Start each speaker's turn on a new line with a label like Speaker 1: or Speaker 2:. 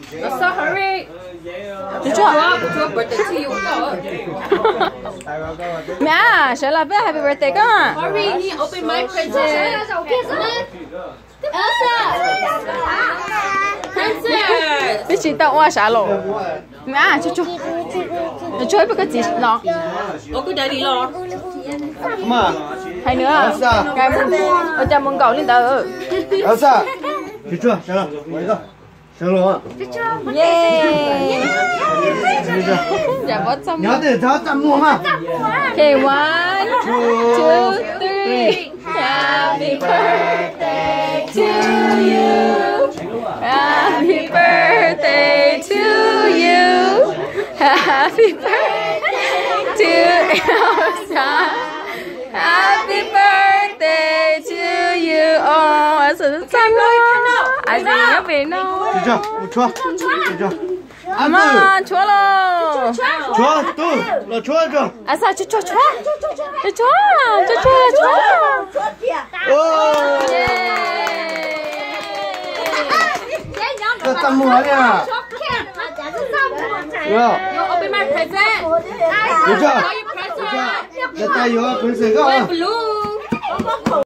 Speaker 1: So hurry. Chúa birthday to you.
Speaker 2: Mẹ, sẽ là bé happy birthday con.
Speaker 1: Hurry, he open my present. Elsa. Princess.
Speaker 2: Biết chị tao qua xả lộ. Mẹ, chú. Nó chơi với cái gì nó?
Speaker 1: Ô cứ daddy lo.
Speaker 3: Mà.
Speaker 2: Hay nữa. Cái ở trong mông cầu lên tờ.
Speaker 3: Elsa. chưa? Được rồi. Rồi. Được rồi.
Speaker 2: Yeah. Dạ bớt xong.
Speaker 3: Nhớ để cháu chăm mua mà.
Speaker 2: Okay, 1, 2, 3. Happy birthday to you. Happy birthday to you. Happy birthday to Elsa. Happy birthday to you. Oh, Elsa rất xinh luôn. Ai gì nhớ về nó.
Speaker 3: chưa? Chúa. Chưa.
Speaker 2: Mama, chúa lo.
Speaker 3: Chúa, tu, là chúa chưa?
Speaker 2: À sao chúa.
Speaker 3: Ô. Cho chăm mua nha. Được.
Speaker 1: Open my present.
Speaker 3: Được chưa?
Speaker 1: Your present.
Speaker 3: Để tay vô, cứ sửa không?
Speaker 1: Blue.